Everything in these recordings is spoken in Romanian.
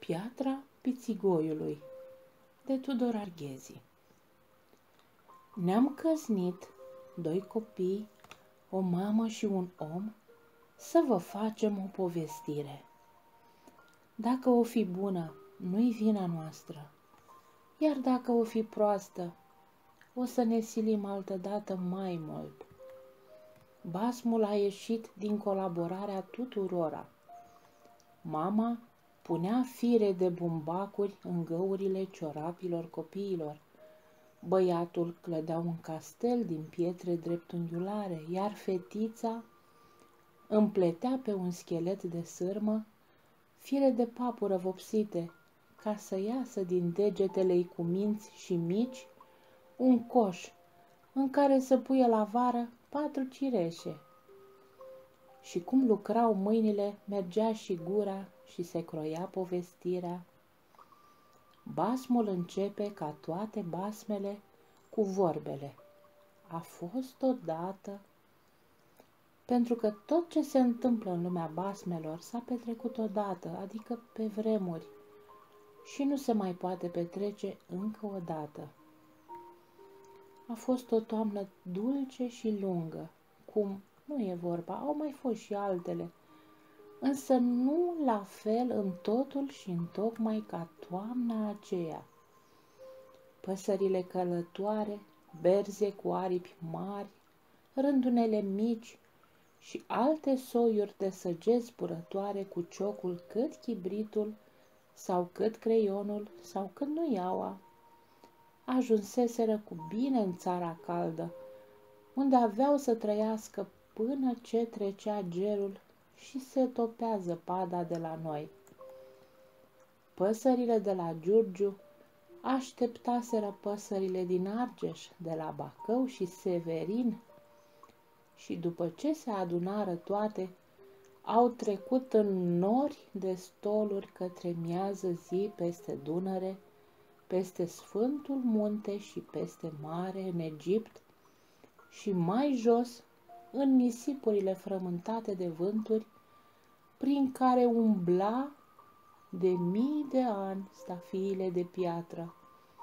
Piatra Pițigoiului de Tudor Arghezi. Ne-am căsnit, 2 copii, o mamă și un om, să vă facem o povestire. Dacă o fi bună, nu-i vina noastră, iar dacă o fi proastă, o să ne silim altădată mai mult. Basmul a ieșit din colaborarea tuturora. Mama punea fire de bumbacuri în găurile ciorapilor copiilor. Băiatul clădea un castel din pietre dreptunghiulare, iar fetița împletea pe un schelet de sârmă fire de papură vopsite, ca să iasă din degetele-i cuminți și mici un coș în care să puie la vară 4 cireșe. Și cum lucrau mâinile, mergea și gura și se croia povestirea. Basmul începe, ca toate basmele, cu vorbele. A fost odată, pentru că tot ce se întâmplă în lumea basmelor s-a petrecut odată, adică pe vremuri, și nu se mai poate petrece încă o dată. A fost o toamnă dulce și lungă, cum nu e vorba, au mai fost și altele, însă nu la fel în totul și întocmai ca toamna aceea. Păsările călătoare, berze cu aripi mari, rândunele mici și alte soiuri de săgeți zburătoare cu ciocul cât chibritul sau cât creionul sau cât nuiaua, ajunseseră cu bine în țara caldă, unde aveau să trăiască până ce trecea gerul și se topea zăpada de la noi. Păsările de la Giurgiu așteptaseră păsările din Argeș, de la Bacău și Severin, și după ce se adunară toate, au trecut în nori de stoluri către miază zi peste Dunăre, peste Sfântul Munte și peste mare în Egipt și mai jos în nisipurile frământate de vânturi prin care umbla de mii de ani stafiile de piatră.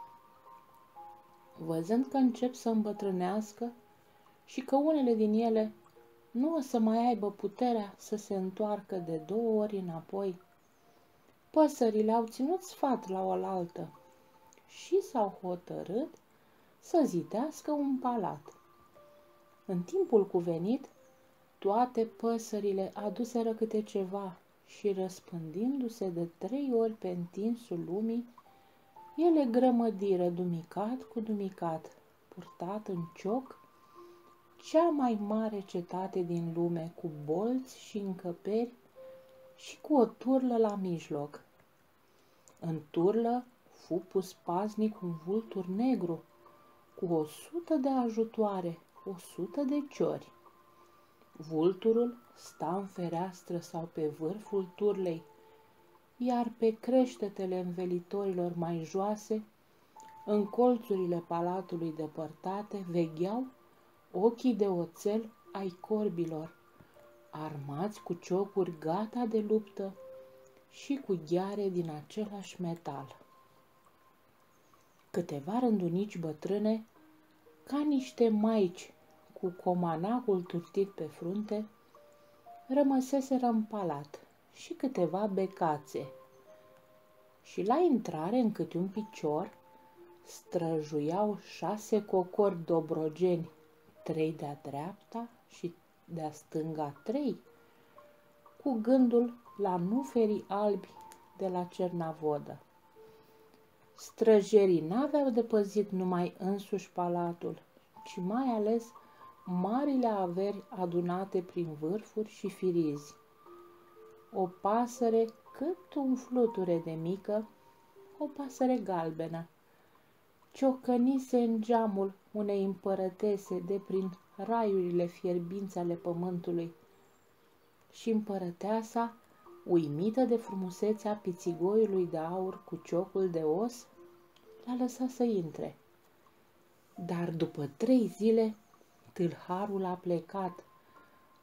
Văzând că încep să îmbătrânească și că unele din ele nu o să mai aibă puterea să se întoarcă de 2 ori înapoi, păsările au ținut sfat la oaltă și s-au hotărât să zidească un palat. În timpul cuvenit, toate păsările aduseră câte ceva și, răspândindu-se de 3 ori pe întinsul lumii, ele grămădiră dumicat cu dumicat, purtat în cioc, cea mai mare cetate din lume, cu bolți și încăperi și cu o turlă la mijloc. În turlă fu pus paznic un vultur negru, cu 100 de ajutoare, 100 de ciori. Vulturul sta în fereastră sau pe vârful turlei, iar pe creștetele învelitorilor mai joase, în colțurile palatului depărtate, vegheau ochii de oțel ai corbilor, armați cu ciocuri gata de luptă și cu gheare din același metal. Câteva rândunici bătrâne, ca niște maici cu comanacul turtit pe frunte, rămăseseră în palat și câteva becațe. Și la intrare, în câte un picior, străjuiau 6 cocori dobrogeni, 3 de-a dreapta și de-a stânga 3, cu gândul la nuferii albi de la Cernavodă. Străjerii n-aveau de păzit numai însuși palatul, ci mai ales marile averi adunate prin vârfuri și firizi. O pasăre cât un fluture de mică, o pasăre galbenă, ciocănise în geamul unei împărătese de prin raiurile fierbinți ale pământului, și împărăteasa, uimită de frumusețea pițigoiului de aur cu ciocul de os, l-a lăsat să intre. Dar după 3 zile, tâlharul a plecat,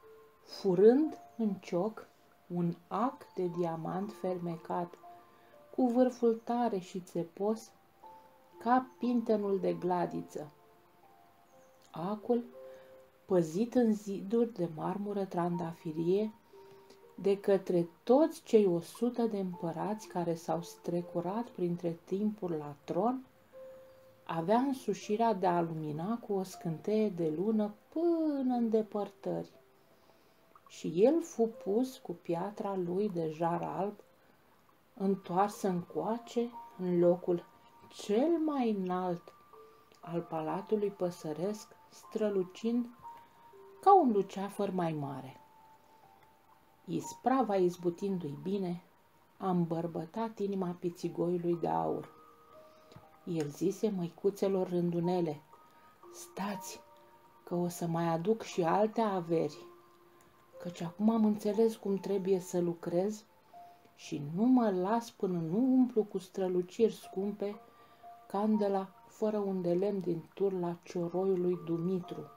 furând în cioc un ac de diamant fermecat, cu vârful tare și țepos, ca pintenul de gladiță. Acul, păzit în ziduri de marmură trandafirie, de către toți cei 100 de împărați care s-au strecurat printre timpuri la tron, avea însușirea de a lumina cu o scânteie de lună până în depărtări. Și el fu pus cu piatra lui de jar alb, întoarsă încoace în locul cel mai înalt al palatului păsăresc, strălucind ca un luceafăr mai mare. Isprava izbutindu-i bine, a îmbărbătat inima pițigoiului de aur. El zise măicuțelor rândunele: stați, că o să mai aduc și alte averi, căci acum am înțeles cum trebuie să lucrez și nu mă las până nu umplu cu străluciri scumpe candela fără un de lemn din turla cioroiului Dumitru.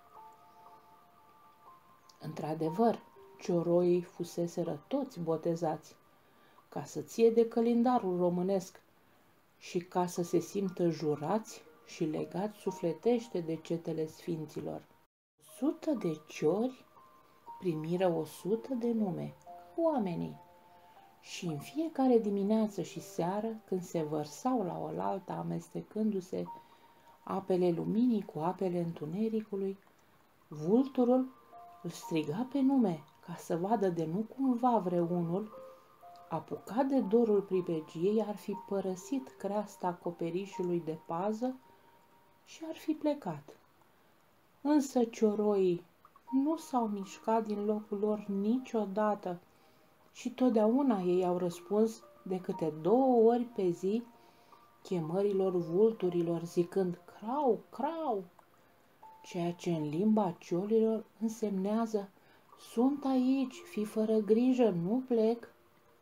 Într-adevăr, cioroii fuseseră toți botezați, ca să ție de călindarul românesc și ca să se simtă jurați și legați sufletește de cetele sfinților. 100 de ciori primiră 100 de nume, oamenii, și în fiecare dimineață și seară, când se vărsau la oaltă amestecându-se apele luminii cu apele întunericului, vulturul îl striga pe nume ca să vadă de nu cumva vreunul, apucat de dorul pribegiei, ar fi părăsit creasta acoperișului de pază și ar fi plecat. Însă cioroii nu s-au mișcat din locul lor niciodată și totdeauna ei au răspuns de câte 2 ori pe zi chemărilor vulturilor, zicând crau, crau, ceea ce în limba ciolilor însemnează: sunt aici, fii fără grijă, nu plec.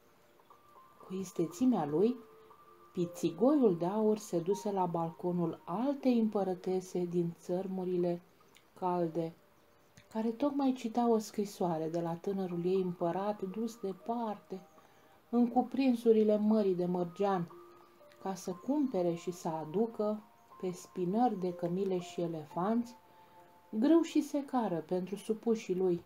Cu istețimea lui, pițigoiul de aur se duse la balconul altei împărătese din țărmurile calde, care tocmai cita o scrisoare de la tânărul ei împărat dus departe, în cuprinsurile mării de mărgean, ca să cumpere și să aducă, pe spinări de cămile și elefanți, grâu și secară pentru supușii lui.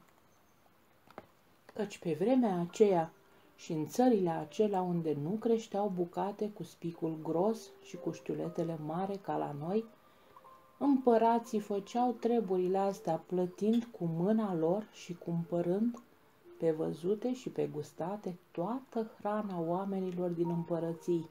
Căci pe vremea aceea și în țările acelea unde nu creșteau bucate cu spicul gros și cu știuletele mare ca la noi, împărații făceau treburile astea plătind cu mâna lor și cumpărând pe văzute și pe gustate toată hrana oamenilor din împărății.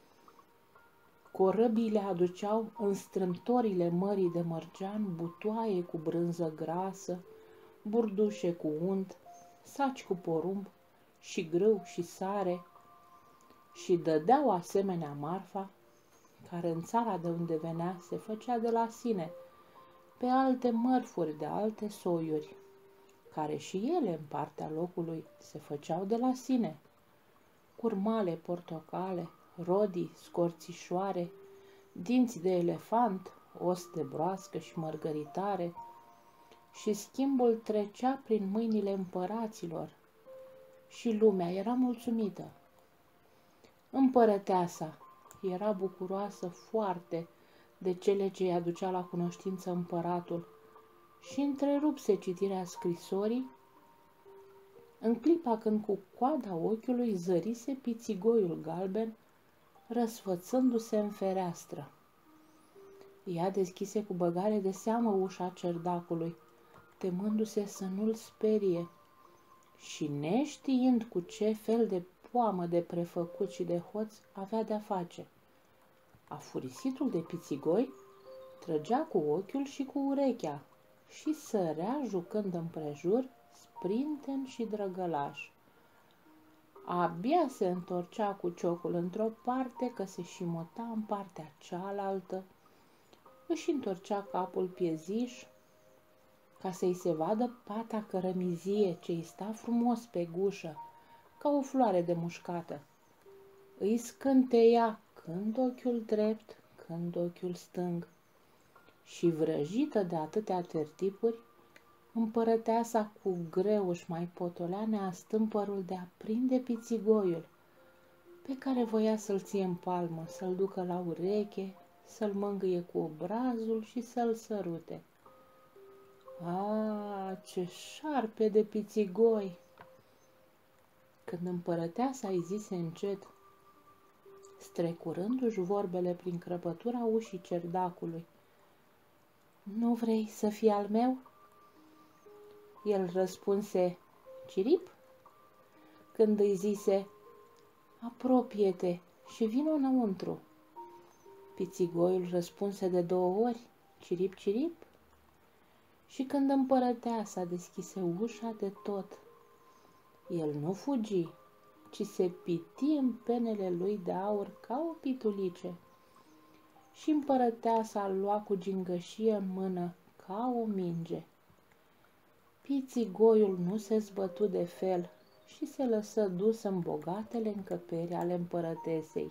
Corăbiile aduceau în strâmtorile mării de mărgean butoaie cu brânză grasă, burdușe cu unt, saci cu porumb și grâu și sare, și dădeau asemenea marfa, care în țara de unde venea se făcea de la sine, pe alte mărfuri de alte soiuri, care și ele în partea locului se făceau de la sine, curmale, portocale, rodii, scorțișoare, dinți de elefant, os de broască și mărgăritare, și schimbul trecea prin mâinile împăraților și lumea era mulțumită. Împărăteasa era bucuroasă foarte de cele ce îi aducea la cunoștință împăratul și întrerupse citirea scrisorii în clipa când cu coada ochiului zărise pițigoiul galben răsfățându-se în fereastră. Ea deschise cu băgare de seamă ușa cerdacului, temându-se să nu-l sperie și neștiind cu ce fel de poamă de prefăcut și de hoț avea de-a face. Afurisitul de pițigoi trăgea cu ochiul și cu urechea și sărea jucând împrejur, sprinten și drăgălaș. Abia se întorcea cu ciocul într-o parte, că se și muta în partea cealaltă, își întorcea capul pieziș, ca să-i se vadă pata cărămizie ce-i sta frumos pe gușă, ca o floare de mușcată. Îi scânteia când ochiul drept, când ochiul stâng, și vrăjită de atâtea tertipuri, împărăteasa cu greu își mai potolea neastâmpărul de a prinde pițigoiul, pe care voia să-l ție în palmă, să-l ducă la ureche, să-l mângâie cu obrazul și să-l sărute. A, ce șarpe de pițigoi! Când împărăteasa îi zise încet, strecurându-și vorbele prin crăpătura ușii cerdacului, nu vrei să fii al meu? El răspunse, cirip? Când îi zise, apropie-te și vino înăuntru. Pițigoiul răspunse de 2 ori, cirip, cirip. Și când împărăteasa deschise ușa de tot, el nu fugi, ci se piti în penele lui de aur ca o pitulice. Și împărăteasa îl lua cu gingășie în mână ca o minge. Pițigoiul nu se zbătu de fel și se lăsă dus în bogatele încăperi ale împărătesei.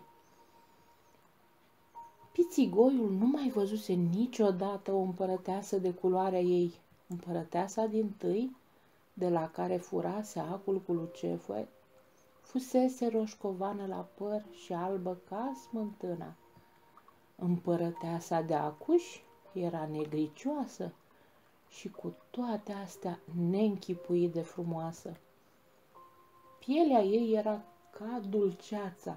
Pițigoiul nu mai văzuse niciodată o împărăteasă de culoarea ei. Împărăteasa dintâi, de la care furase acul cu luceafă, fusese roșcovană la păr și albă ca smântâna. Împărăteasa de acuși era negricioasă și cu toate astea neînchipuit de frumoasă. Pielea ei era ca dulceața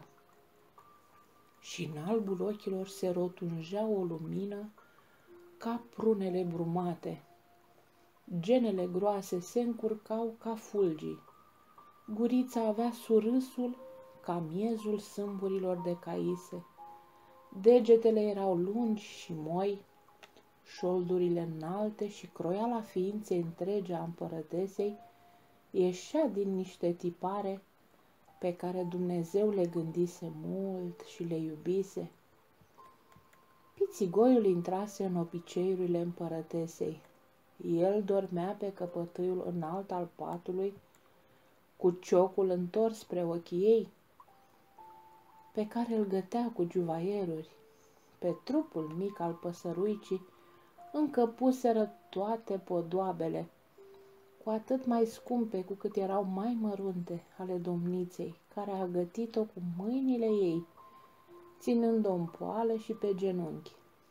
și în albul ochilor se rotunjea o lumină ca prunele brumate. Genele groase se încurcau ca fulgii. Gurița avea surâsul ca miezul sâmburilor de caise. Degetele erau lungi și moi, șoldurile înalte și croiala ființei întregi a împărătesei ieșea din niște tipare pe care Dumnezeu le gândise mult și le iubise. Pițigoiul intrase în obiceiurile împărătesei. El dormea pe căpătâiul înalt al patului, cu ciocul întors spre ochii ei, pe care îl gătea cu juvaieruri. Pe trupul mic al păsăruicii încă puseră toate podoabele, cu atât mai scumpe cu cât erau mai mărunte, ale domniței, care a gătit-o cu mâinile ei, ținând-o în poală și pe genunchi.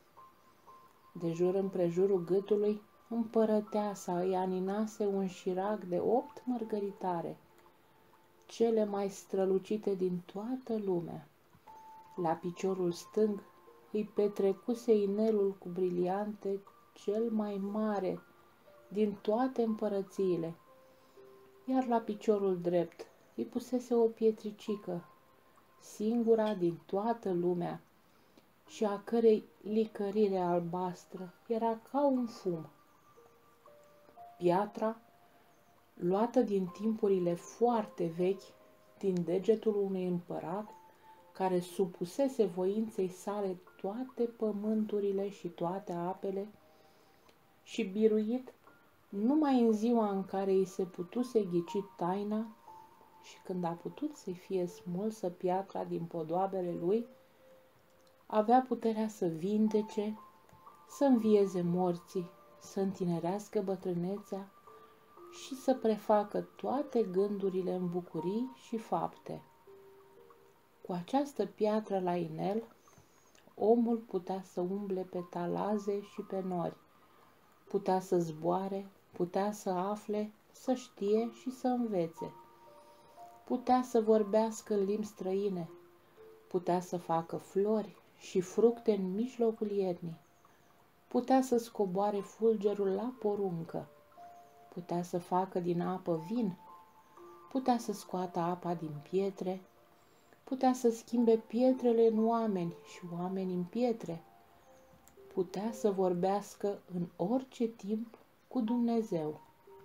De jur împrejurul gâtului, împărăteasa îi aninase un șirac de 8 mărgăritare, cele mai strălucite din toată lumea. La piciorul stâng îi petrecuse inelul cu briliante cel mai mare din toate împărățiile, iar la piciorul drept îi pusese o pietricică, singura din toată lumea, și a cărei licărire albastră era ca un fum. Piatra, luată din timpurile foarte vechi, din degetul unui împărat, care supusese voinței sale toate pământurile și toate apele, și biruit numai în ziua în care îi se putuse ghici taina și când a putut să-i fie smulsă piatra din podoabele lui, avea puterea să vindece, să învieze morții, să întinerească bătrânețea și să prefacă toate gândurile în bucurii și fapte. Cu această piatră la inel, omul putea să umble pe talaze și pe nori, putea să zboare, putea să afle, să știe și să învețe, putea să vorbească în limbi străine, putea să facă flori și fructe în mijlocul iernii, putea să scoboare fulgerul la poruncă, putea să facă din apă vin, putea să scoată apa din pietre, putea să schimbe pietrele în oameni și oameni în pietre, putea să vorbească în orice timp cu Dumnezeu.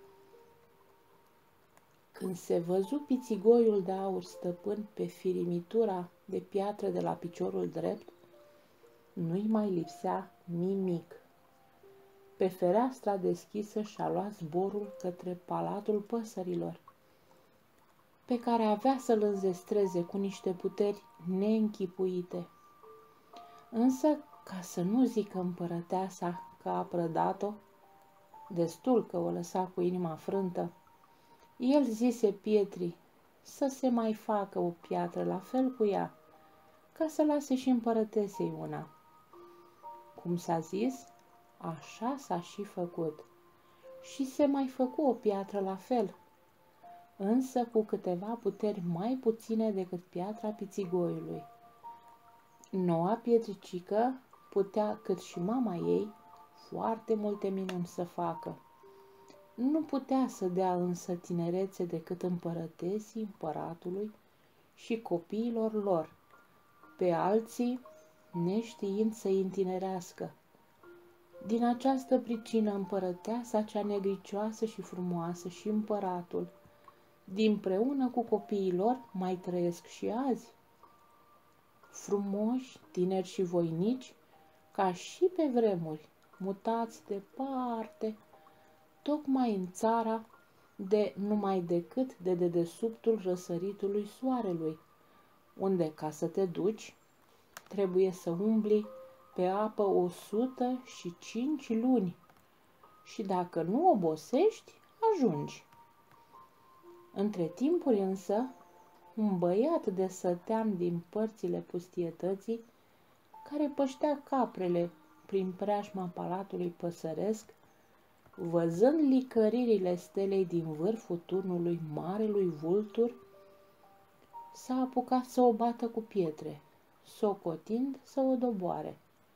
Când se văzu pițigoiul de aur stăpân pe firimitura de piatră de la piciorul drept, nu-i mai lipsea nimic. Pe fereastra deschisă și-a luat zborul către Palatul Păsărilor, pe care avea să-l înzestreze cu niște puteri neînchipuite. Însă, ca să nu zică împărăteasa că a prădat-o, destul că o lăsa cu inima frântă, el zise pietrii să se mai facă o piatră la fel cu ea, ca să lase și împărătesei una. Cum s-a zis, așa s-a și făcut. Și se mai făcu o piatră la fel, însă cu câteva puteri mai puține decât piatra pițigoiului. Noua pietricică putea, cât și mama ei, foarte multe minuni să facă. Nu putea să dea însă tinerețe decât împărătesii împăratului și copiilor lor, pe alții neștiind să-i întinerească. Din această pricină împărăteasa cea negricioasă și frumoasă și împăratul, dinpreună cu copiii lor, mai trăiesc și azi. Frumoși, tineri și voinici, ca și pe vremuri, mutați departe, tocmai în țara de numai decât de dedesubtul răsăritului soarelui, unde, ca să te duci, trebuie să umbli pe apă 105 luni și dacă nu obosești, ajungi. Între timpuri însă, un băiat de sătean din părțile pustietății, care păștea caprele prin preajma palatului păsăresc, văzând licăririle stelei din vârful turnului marelui vultur, s-a apucat să o bată cu pietre, socotind să o doboare.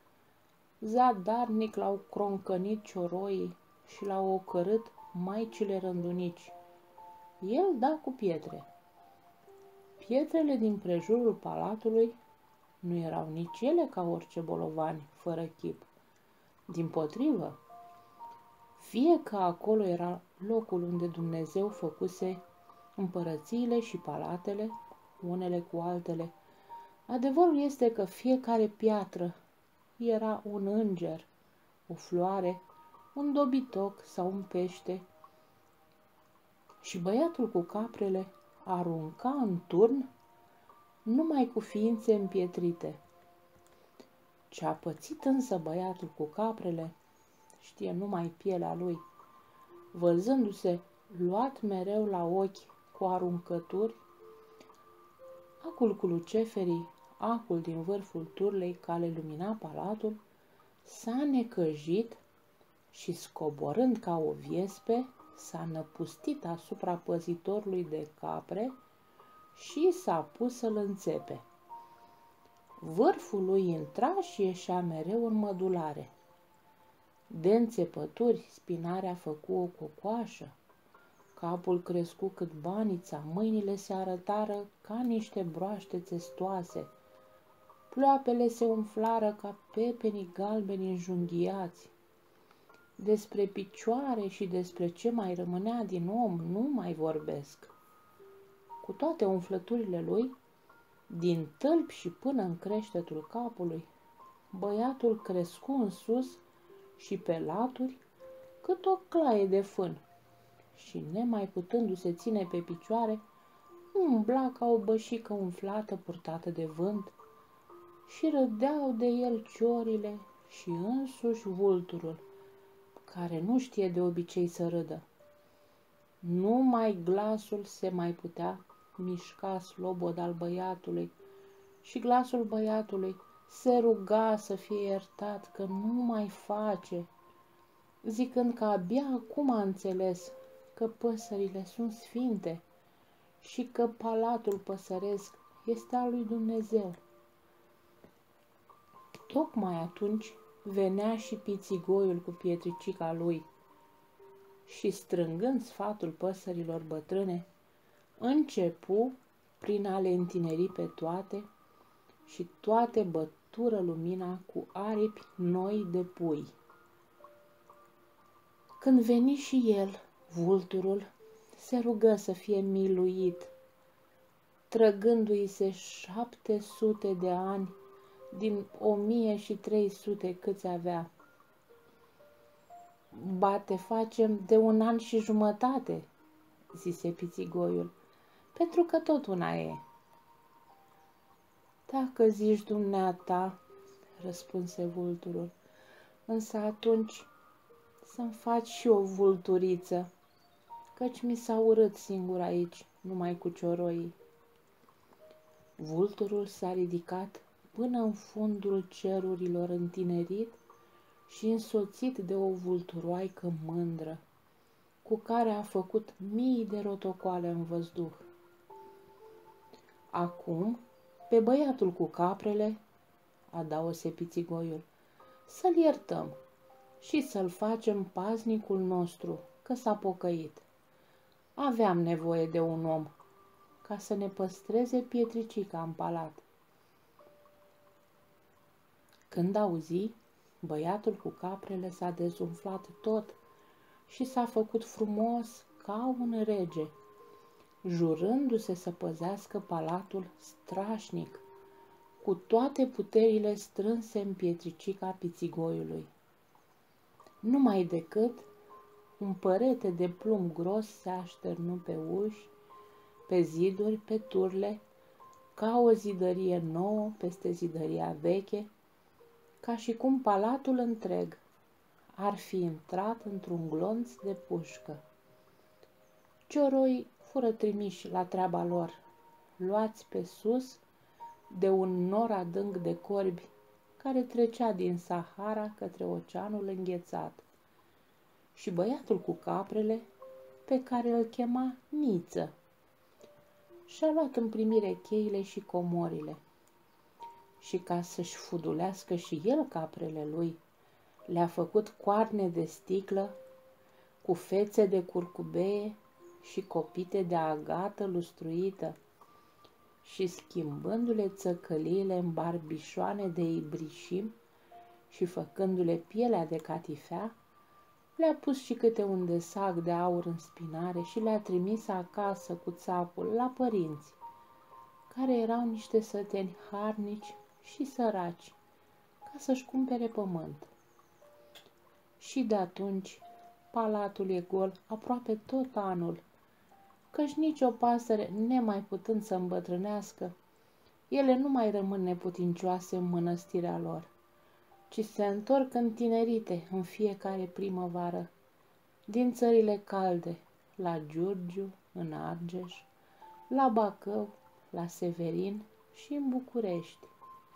Zadarnic l-au croncănit cioroii și l-au ocărât maicile rândunici. El da cu pietre. Pietrele din prejurul palatului nu erau nici ele ca orice bolovani, fără chip. Dimpotrivă, fie că acolo era locul unde Dumnezeu făcuse împărățiile și palatele, unele cu altele. Adevărul este că fiecare piatră era un înger, o floare, un dobitoc sau un pește. Și băiatul cu caprele arunca în turn numai cu ființe împietrite. Ce a pățit însă băiatul cu caprele, știe numai pielea lui, văzându-se luat mereu la ochi cu aruncături, acul cu luceferii, acul din vârful turlei care lumina palatul, s-a necăjit și, scoborând ca o viespe, s-a năpustit asupra păzitorului de capre și s-a pus să-l înțepe. Vârful lui intra și ieșea mereu în mădulare. De înțepături, spinarea făcu o cocoașă, capul crescu cât banița, mâinile se arătară ca niște broaște țestoase, ploapele se umflară ca pepenii galbeni înjunghiați. Despre picioare și despre ce mai rămânea din om nu mai vorbesc. Cu toate umflăturile lui, din tălpi și până în creștetul capului, băiatul crescu în sus și pe laturi cât o claie de fân și, nemai putându-se ține pe picioare, umbla ca o bășică umflată purtată de vânt și râdeau de el ciorile și însuși vulturul, care nu știe de obicei să râdă. Numai glasul se mai putea mișca slobod al băiatului și glasul băiatului se ruga să fie iertat că nu mai face, zicând că abia acum a înțeles că păsările sunt sfinte și că palatul păsăresc este al lui Dumnezeu. Tocmai atunci venea și pițigoiul cu pietricica lui și, strângând sfatul păsărilor bătrâne, începu prin a le întineri pe toate și toate bătură lumina cu aripi noi de pui. Când veni și el, vulturul, se rugă să fie miluit, trăgându-i se 700 de ani din 1300 câți avea. Ba, te facem de 1 an și jumătate, zise pițigoiul, pentru că tot una e. Dacă zici dumneata, răspunse vulturul, însă atunci să-mi faci și o vulturiță, căci mi s-a urât singur aici numai cu cioroii. Vulturul s-a ridicat până în fundul cerurilor întinerit și însoțit de o vulturoaică mândră, cu care a făcut mii de rotocoale în văzduh. Acum, pe băiatul cu caprele, adaose pițigoiul, să-l iertăm și să-l facem paznicul nostru, că s-a pocăit. Aveam nevoie de un om ca să ne păstreze pietricica în palat. Când auzi, băiatul cu caprele s-a dezumflat tot și s-a făcut frumos ca un rege, jurându-se să păzească palatul strașnic, cu toate puterile strânse în pietricica pițigoiului. Numai decât un părete de plumb gros se așternu pe uși, pe ziduri, pe turle, ca o zidărie nouă peste zidăria veche, ca și cum palatul întreg ar fi intrat într-un glonț de pușcă. Cioroii fură trimiși la treaba lor, luați pe sus de un nor adânc de corbi care trecea din Sahara către oceanul înghețat. Și băiatul cu caprele, pe care îl chema Niță, și-a luat în primire cheile și comorile. Și ca să-și fudulească și el caprele lui, le-a făcut coarne de sticlă, cu fețe de curcubeie și copite de agată lustruită, și schimbându-le țăcăliile în barbișoane de ibrișim și făcându-le pielea de catifea, le-a pus și câte un desac de aur în spinare și le-a trimis acasă cu țapul la părinți, care erau niște săteni harnici și săraci, ca să-și cumpere pământ. Și de atunci palatul e gol aproape tot anul, căci nicio pasăre, nemai putând să îmbătrânească, ele nu mai rămân neputincioase în mănăstirea lor, ci se întorc întinerite în fiecare primăvară, din țările calde, la Giurgiu, în Argeș, la Bacău, la Severin și în București.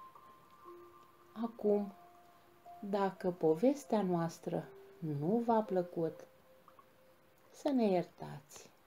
Acum, dacă povestea noastră nu v-a plăcut, să ne iertați.